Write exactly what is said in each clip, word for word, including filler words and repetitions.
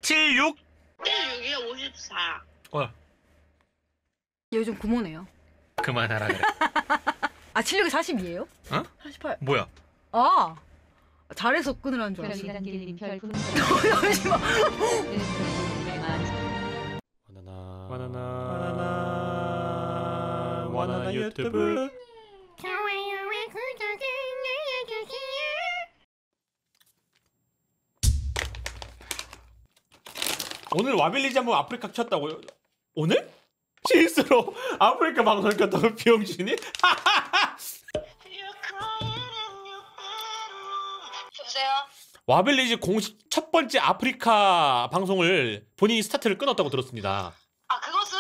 칠십육? 칠십육이에 오십사. 어. 얘 요즘 구모네요. 그만하라 그래. 아 칠십육이 사십이에요? 어? 사십팔. 뭐야? 아 잘해서 끊으라는 줄 알았어. 잠시만. 바나나 바나나 바나나 바나나 유튜브. 좋아요와 구독을 눌러주세요. 오늘 와빌리지 한번 아프리카 켰다고요? 오늘? 실수로 아프리카 방송 켰다고 비용준이? 여보세요? 와빌리지 공식 첫 번째 아프리카 방송을 본인이 스타트를 끊었다고 들었습니다. 아 그것은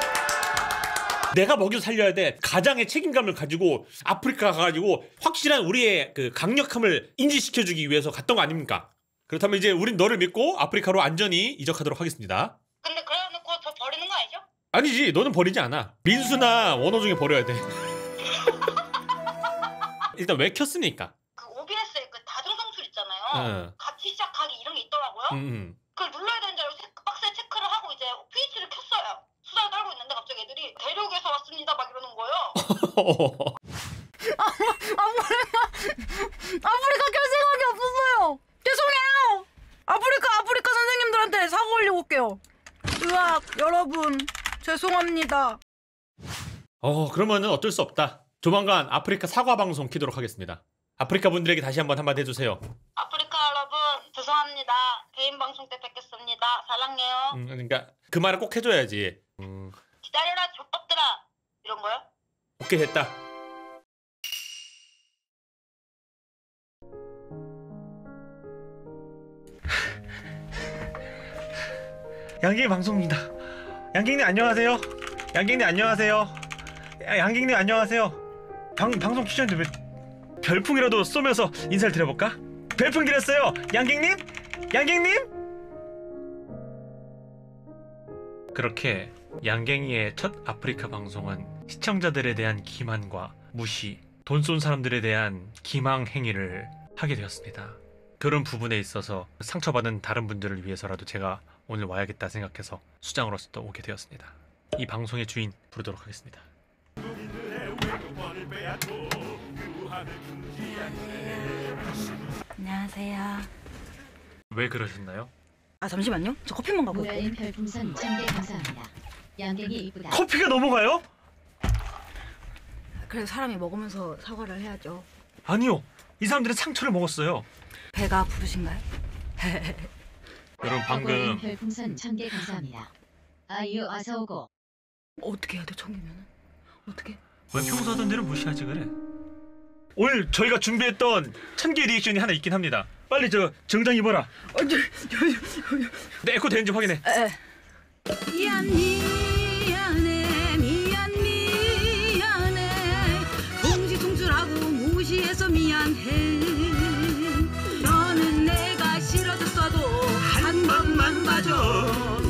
내가 먹여 살려야 돼. 가장의 책임감을 가지고 아프리카 가가지고 확실한 우리의 그 강력함을 인지시켜주기 위해서 갔던 거 아닙니까? 그렇다면 이제 우린 너를 믿고 아프리카로 안전히 이적하도록 하겠습니다. 근데 그래놓고 저 버리는 거 아니죠? 아니지, 너는 버리지 않아. 민수나 원호 중에 버려야 돼. 일단 왜 켰으니까. 그 오비에스에 그 다중성출 있잖아요. 응. 같이 시작하기 이런 게 있더라고요. 음, 음. 그걸 눌러야 되는 줄 알고 체크, 박스에 체크를 하고 이제 피에이치를 켰어요. 수다를 떨고 있는데 갑자기 애들이 대륙에서 왔습니다 막 이러는 거예요. 아프리카 아프리카 켤 생각이 없었어요. 죄송해요. 아프리카 아프리카 선생님들한테 사과 올리고 올게요. 으악 여러분 죄송합니다. 어, 그러면은 어쩔 수 없다. 조만간 아프리카 사과 방송 키도록 하겠습니다. 아프리카 분들에게 다시 한번 한마디 해주세요. 아프리카 여러분 죄송합니다. 개인 방송 때 뵙겠습니다. 사랑해요. 음, 그러니까 그 말을 꼭 해줘야지. 음, 기다려라 족밥들아 이런 거요? 오케이 됐다. 양갱이 방송입니다. 양갱님 안녕하세요. 양갱님 안녕하세요. 야, 양갱님 안녕하세요. 방, 방송 키셨는데 왜 별풍이라도 쏘면서 인사를 드려볼까? 별풍 드렸어요. 양갱님? 양갱님? 그렇게 양갱이의 첫 아프리카 방송은 시청자들에 대한 기만과 무시, 돈 쏜 사람들에 대한 기망 행위를 하게 되었습니다. 그런 부분에 있어서 상처받은 다른 분들을 위해서라도 제가 오늘 와야겠다 생각해서 수장으로서 또 오게 되었습니다. 이 방송의 주인 부르도록 하겠습니다. 안녕하세요. 왜 그러셨나요? 아 잠시만요. 저 커피만 갖고 올게요. 무라인 별풍선 천 개 감사합니다. 양갱이 이쁘다. 커피가 넘어가요? 그래서 사람이 먹으면서 사과를 해야죠. 아니요. 이 사람들은 상처를 먹었어요. 배가 부르신가요? 여러분 무라인 방금 별풍선 천 개 감사합니다. 아이유 어서 오고. 어떻게 해야 돼 청이면은? 어떻게? 왜 평소 하던 대로 무시하지 그래? 오늘 저희가 준비했던 천 개 리액션이 하나 있긴 합니다. 빨리 저 정장 입어라. 어, 저, 저, 저, 내 에코 되는지 확인해. 에. 미안 미안해 미안 미안해 동시통출하고 무시해서 미안해 너는 내가 싫어졌어도 한 번만 봐줘.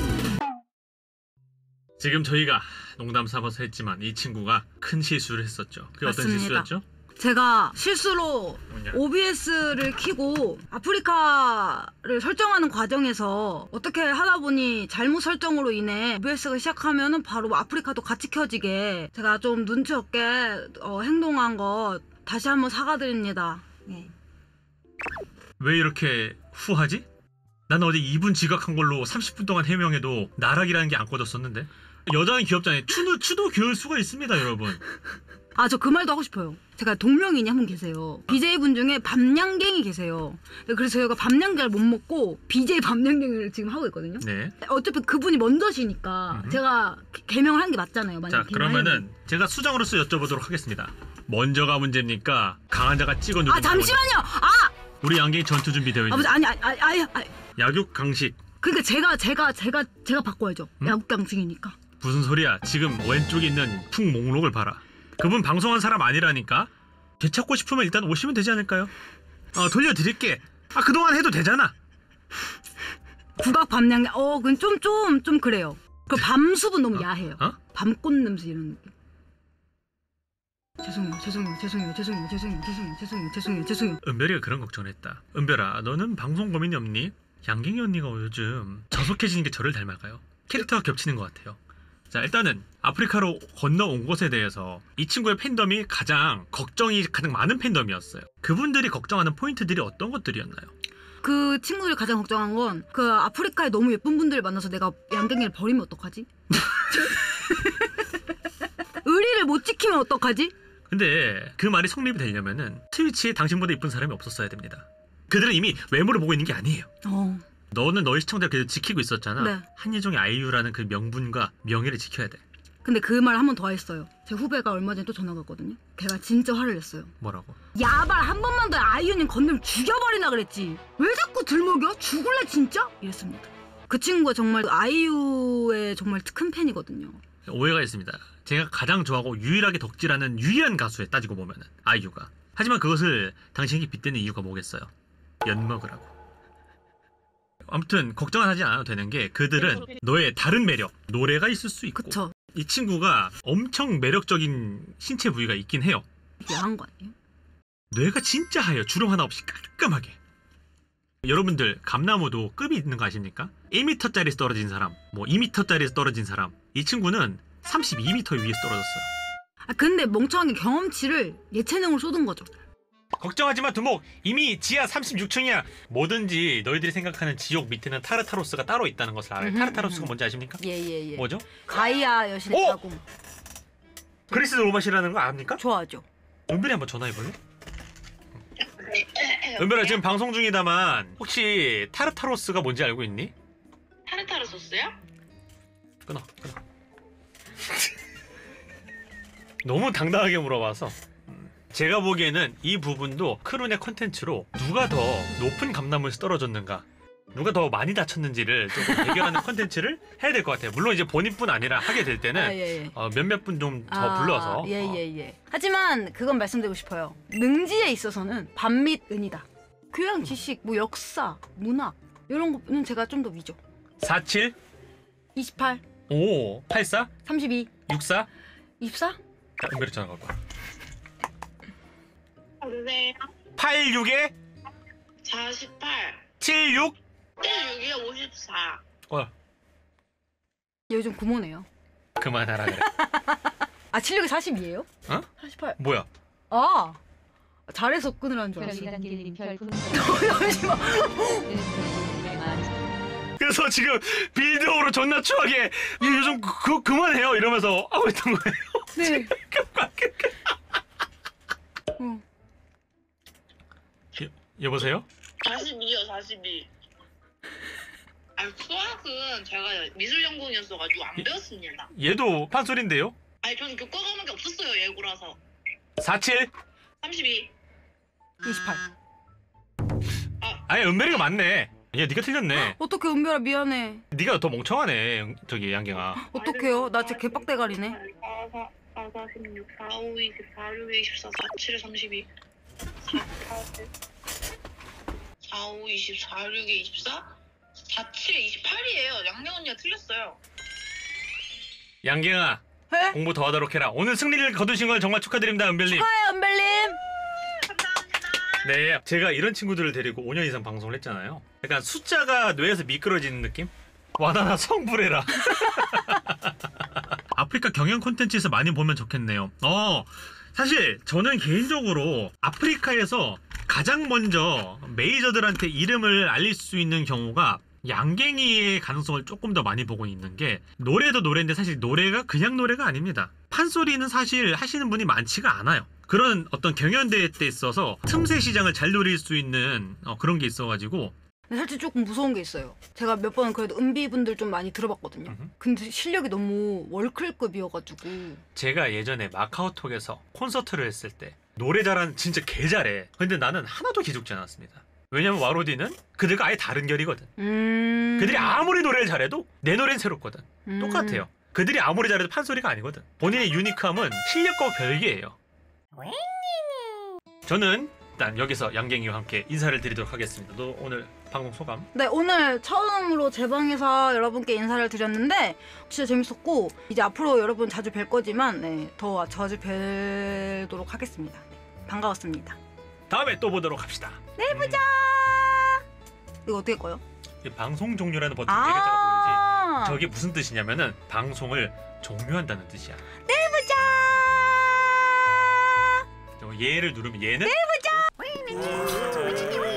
지금 저희가 농담 삼아서 했지만 이 친구가 큰 실수를 했었죠. 그게 어떤 맞습니다. 실수였죠? 제가 실수로 뭐냐? 오비에스를 켜고 아프리카를 설정하는 과정에서 어떻게 하다 보니 잘못 설정으로 인해 오비에스가 시작하면은 바로 아프리카도 같이 켜지게 제가 좀 눈치 없게 어, 행동한 거 다시 한번 사과드립니다. 네. 왜 이렇게 후하지? 나는 어제 이 분 지각한 걸로 삼십 분 동안 해명해도 나락이라는 게 안 꺼졌었는데. 여자는 귀엽잖아요. 추도, 추도 귀여울 수가 있습니다 여러분. 아, 저 그 말도 하고 싶어요. 제가 동명이인이 한 분 계세요. 비제이분 중에 밤냥갱이 계세요. 그래서 저희가 밤냥갱을 못 먹고 비제이 밤냥갱을 지금 하고 있거든요. 네. 어차피 그분이 먼저시니까 음흠. 제가 개명을 하는 게 맞잖아요. 자 만약 그러면은 제가 수장으로서 여쭤보도록 하겠습니다. 먼저가 문제입니까? 강한 자가 찍어 누르는 아 잠시만요. 아, 우리 양갱이 전투 준비되어 있는 아버지 아니 아니 아니 아니. 아니. 약육 강식. 그러니까 제가 제가 제가 제가 바꿔야죠. 음? 야구강증이니까. 무슨 소리야? 지금 왼쪽에 있는 풍 목록을 봐라. 그분 방송한 사람 아니라니까. 되찾고 싶으면 일단 오시면 되지 않을까요? 어 돌려드릴게. 아 그동안 해도 되잖아. 국악 밤냥갱. 어, 그건 좀 좀 좀 그래요. 그 밤숲은 너무 어? 야해요. 어? 밤꽃 냄새 이런 느낌. 죄송해요, 죄송해요, 죄송해요, 죄송해요, 죄송해요, 죄송해요, 죄송해요, 죄송해요, 죄송해요. 은별이가 그런 걱정을 했다. 은별아, 너는 방송 고민이 없니? 양갱이 언니가 요즘 저속해지는 게 저를 닮아가요. 캐릭터가 겹치는 것 같아요. 자, 일단은 아프리카로 건너온 것에 대해서 이 친구의 팬덤이 가장 걱정이 가장 많은 팬덤이었어요. 그분들이 걱정하는 포인트들이 어떤 것들이었나요? 그 친구들이 가장 걱정한 건 그 아프리카에 너무 예쁜 분들을 만나서 내가 양갱이를 버리면 어떡하지? 의리를 못 지키면 어떡하지? 근데 그 말이 성립이 되려면은 트위치에 당신보다 이쁜 사람이 없었어야 됩니다. 그들은 이미 외모를 보고 있는 게 아니에요. 어. 너는 너의 시청자를 계속 지키고 있었잖아. 네. 한예종의 아이유라는 그 명분과 명예를 지켜야 돼. 근데 그 말 한 번 더 했어요. 제 후배가 얼마 전에 또 전화가 왔거든요. 걔가 진짜 화를 냈어요. 뭐라고? 야발 한 번만 더 아이유님 건드면 죽여버리나 그랬지. 왜 자꾸 들먹여? 죽을래 진짜? 이랬습니다. 그 친구가 정말 아이유의 정말 큰 팬이거든요. 오해가 있습니다. 제가 가장 좋아하고 유일하게 덕질하는 유일한 가수에 따지고 보면은 아이유가. 하지만 그것을 당신에게 빗대는 이유가 뭐겠어요? 엿먹으라고. 아무튼 걱정은 하지 않아도 되는 게 그들은 너의 다른 매력, 노래가 있을 수 있고 그쵸? 이 친구가 엄청 매력적인 신체 부위가 있긴 해요. 야한 거 아니에요? 뇌가 진짜 하얘요. 주름 하나 없이 깔끔하게. 여러분들 감나무도 급이 있는 거 아십니까? 일 미터짜리에서 떨어진 사람, 뭐 이 미터짜리에서 떨어진 사람. 이 친구는 삼십이 미터 위에서 떨어졌어요. 아 근데 멍청하게 경험치를 예체능으로 쏟은 거죠. 걱정하지 마 두목. 이미 지하 삼십육 층이야. 뭐든지 너희들이 생각하는 지옥 밑에는 타르타로스가 따로 있다는 것을 알아요. 음흠, 타르타로스가 음흠. 뭔지 아십니까? 예예예. 뭐죠? 가이아 여신의 오! 자궁. 그리스 로마시라는 거 압니까? 좋아하죠. 은별이 한번 전화해볼래? 은별아 지금 방송 중이다만 혹시 타르타로스가 뭔지 알고 있니? 타르타르 소스요? 끊어 끊어. 너무 당당하게 물어봐서 제가 보기에는 이 부분도 크룬의 콘텐츠로 누가 더 높은 감나무에서 떨어졌는가, 누가 더 많이 다쳤는지를 조금 대결하는 콘텐츠를 해야 될 것 같아요. 물론 이제 본인뿐 아니라 하게 될 때는 아, 예, 예. 어, 몇몇 분 좀 더 아, 불러서 어, 예예예. 하지만 그건 말씀드리고 싶어요. 능지에 있어서는 반 및 은이다. 교양 지식, 뭐 역사, 문학 이런 거는 제가 좀 더 위죠. 사칠, 이십팔, 오, 팔사, 삼십이, 육사. 이십사? 자, 은별이 전화 걸까? 여보세요? 팔십육에 사십팔. 칠십육. 칠십육에 오십사. 어, 얘 요즘 구모네요. 그만하라 그래. 아 칠십육이 사십이에요? 어? 사십팔. 뭐야? 아 잘해서 끊으라는 줄 알았어. 별이란 길님 별풍선. 잠시만. 그래서 지금 빌드업으로 존나 추하게 요즘 그, 그, 그만해요 이러면서 하고 있던 거예요. 네. 어. 여, 여보세요? 사십이요, 사십이. 아, 수학은 제가 미술연구원이었어가지고 안 배웠습니다. 얘도 판소리인데요? 아니, 저는 교과 과목이 없었어요, 예고라서. 사칠. 삼십이. 이십팔. 아니 은별이가 맞네. 얘 네가 틀렸네. 어떡해 은별아 미안해. 네가 더 멍청하네 저기 양갱아. 어떡해요? 나 진짜 개빡대가리네. 사, 사, 사십육, 사, 오, 이십, 사, 육, 이십사, 사, 칠, 삼십이, 사, 팔, 사, 오, 이십, 사, 육, 이십사, 사, 칠, 이십팔이에요. 양양 언니가 틀렸어요. 양갱아 해? 공부 더 하도록 해라. 오늘 승리를 거두신 걸 정말 축하드립니다 은별님. 축하해 은별님. 감사합니다. 네, 제가 이런 친구들을 데리고 오 년 이상 방송을 했잖아요. 약간 숫자가 뇌에서 미끄러지는 느낌? 와나나 성불해라. 아프리카 경영 콘텐츠에서 많이 보면 좋겠네요. 어, 사실 저는 개인적으로 아프리카에서 가장 먼저 메이저들한테 이름을 알릴 수 있는 경우가 양갱이의 가능성을 조금 더 많이 보고 있는 게, 노래도 노래인데 사실 노래가 그냥 노래가 아닙니다. 판소리는 사실 하시는 분이 많지가 않아요. 그런 어떤 경연대회 때 있어서 틈새 시장을 잘 노릴 수 있는 어, 그런 게 있어가지고. 근데 사실 조금 무서운 게 있어요. 제가 몇 번 그래도 은비분들 좀 많이 들어봤거든요. 음흠. 근데 실력이 너무 월클급이어가지고. 제가 예전에 마카오톡에서 콘서트를 했을 때 노래 잘하는 진짜 개 잘해. 근데 나는 하나도 기죽지 않았습니다. 왜냐면 와로디는 그들과 아예 다른 결이거든. 음. 그들이 아무리 노래를 잘해도 내 노래는 새롭거든. 음. 똑같아요. 그들이 아무리 잘해도 판소리가 아니거든. 본인의 유니크함은 실력과 별개예요. 저는 일단 여기서 양갱이와 함께 인사를 드리도록 하겠습니다. 너 오늘 방송 소감? 네, 오늘 처음으로 제 방에서 여러분께 인사를 드렸는데 진짜 재밌었고, 이제 앞으로 여러분 자주 뵐 거지만 네, 더 자주 뵈도록 하겠습니다. 네, 반가웠습니다. 다음에 또 보도록 합시다. 내일 보자. 이거 어떻게 꺼요? 이 방송 종료라는 버튼 네 글자가 보이지? 아 저게 무슨 뜻이냐면은 방송을 종료한다는 뜻이야. 내부자 저 얘를 누르면 얘는 내부자